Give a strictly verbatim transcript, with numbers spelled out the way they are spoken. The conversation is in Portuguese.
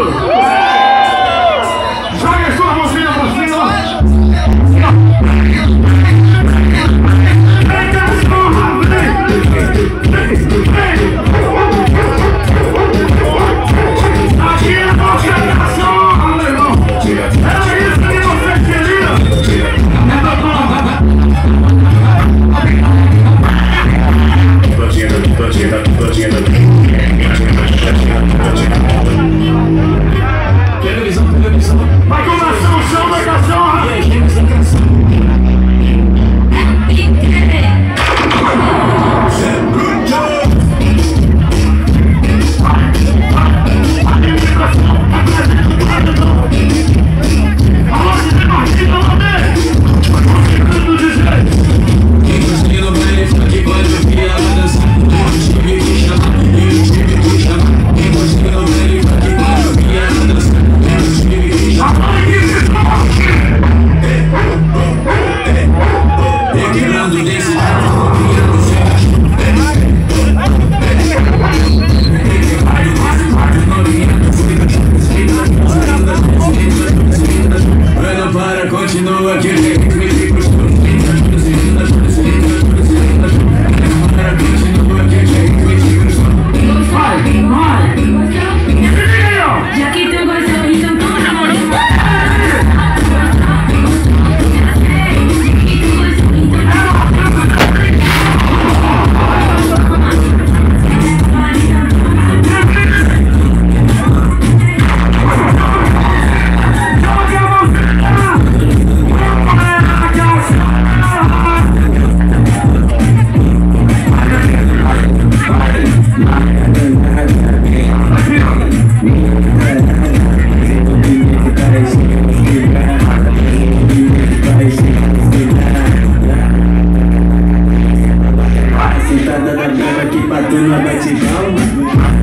Joga sua mãozinha pra cima. Aqui é concentração, meu irmão. Era isso que você queria. Televisão, televisão. Vai começar o show da cachorra. E aí, gente, essa canção. Continua aqui, vai, vai. E aqui tem dois sorrisos, então toma na mão. Sentada na cama aqui pra turma batidão.